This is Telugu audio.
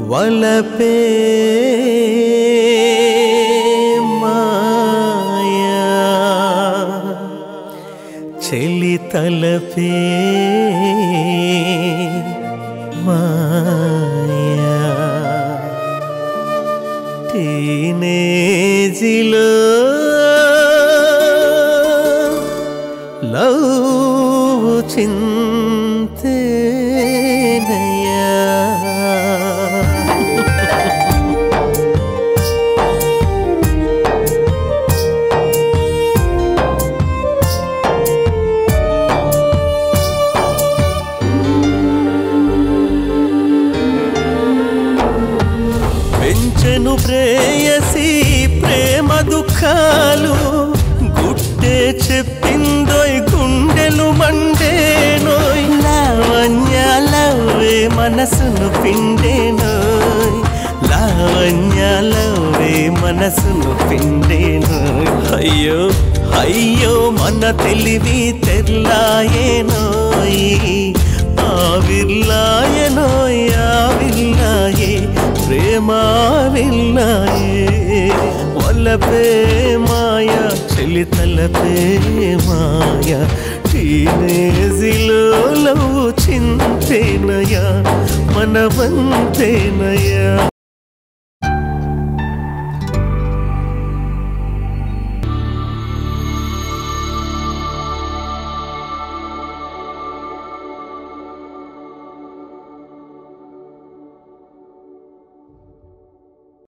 వలపే మాయా చెలి తలపే మాయా టీనేజిలో లవ్ చింతేనయ్యా పెంచెను ప్రేయసి ప్రేమ దుఃఖాలు గుట్టే చెప్పిందోయ్ గుండెలు మండేనోయ్ లావణ్యాలవే మనసును పిండేనోయ్ లావణ్యాలవే మనసును పిండేనోయ్ అయ్యో అయ్యో మన తెలివి తెల్లాయేనోయ్ ఆవిర్లాయనోయ్ ఆవిర్లాయే ప్రేమావిల్లాయే వలపే మాయా చెలి తలపే మాయా టీనేజిలో లవ్ చింతేనయా మనవంతేనయా